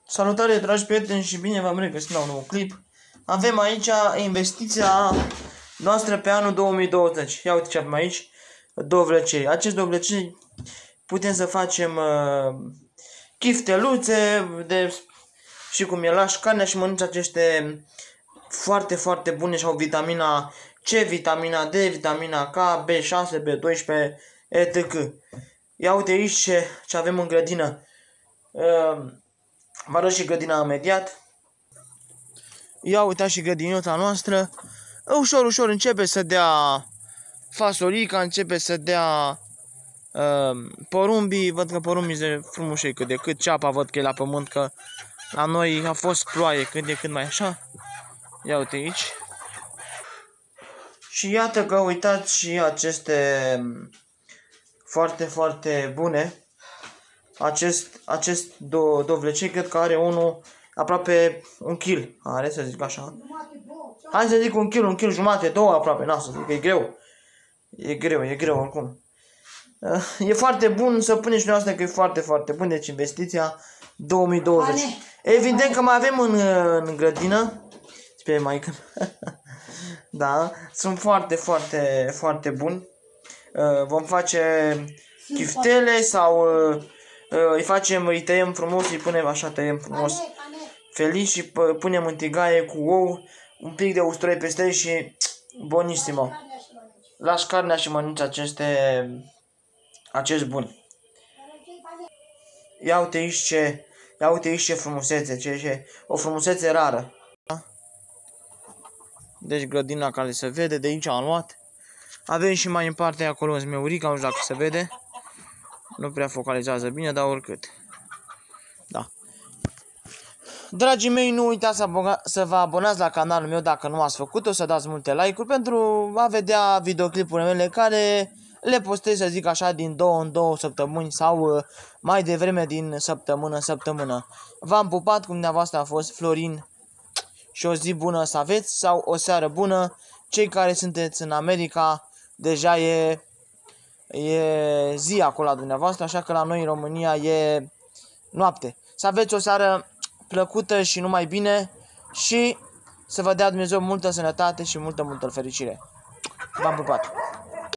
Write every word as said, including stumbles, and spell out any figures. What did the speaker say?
Salutare, dragi prieteni, și bine v-am regăsit la un nou clip. Avem aici investiția noastră pe anul două mii douăzeci. Ia uite ce avem aici. Două vlăcei. Acești două vlăcei putem să facem uh, chifteluțe de, și cum e lași carnea și mănânci aceste foarte, foarte bune și au vitamina C, vitamina D, vitamina K, B șase, B doisprezece, et cetera. Ia uite aici ce, ce avem în grădină. Uh, Vă arăt și grădina imediat. Ia uitați și grădiniuța noastră. Ușor, ușor începe să dea fasolica, începe să dea uh, porumbii. Văd că porumbii se frumușei cât de cât. Ceapa văd că e la pământ, că la noi a fost ploaie cât de cât mai așa. Ia uite aici. Și iată că uitați și aceste foarte, foarte bune. Acest, acest două, două vlecei, cred că are unul aproape un kil. Are, să zic așa. Hai să zic un kil, un kil jumate, două aproape. N-am să zic că e greu. E greu, e greu oricum. E foarte bun, să puneți și dumneavoastră că e foarte, foarte bun. Deci investiția două mii douăzeci. Evident că mai avem în, în grădină. Sper mai că. Da, sunt foarte, foarte, foarte buni. Vom face chiftele sau îi facem, îi tăiem frumos, îi punem așa, tăiem frumos felici și punem în tigaie cu ou, un pic de usturoi peste și bonissimo. Lași carnea și mănânci aceste, acești buni. Ia uite aici ce, ia uite aici ce frumusețe, ce, ce, o frumusețe rară. Deci grădina care se vede, de aici am luat. Avem și mai în partea acolo în zmeurica, nu știu dacă se vede. Nu prea focalizează bine, dar oricât. Da. Dragii mei, nu uitați să, să vă abonați la canalul meu dacă nu ați făcut-o, să dați multe like-uri pentru a vedea videoclipurile mele care le postez, să zic așa, din două în două săptămâni sau mai devreme din săptămână în săptămână. V-am pupat, cu dumneavoastră a fost Florin și o zi bună să aveți sau o seară bună. Cei care sunteți în America, deja e... E zi acolo la dumneavoastră, așa că la noi în România e noapte. Să aveți o seară plăcută și numai bine și să vă dea Dumnezeu multă sănătate și multă, multă fericire. V-am pupat!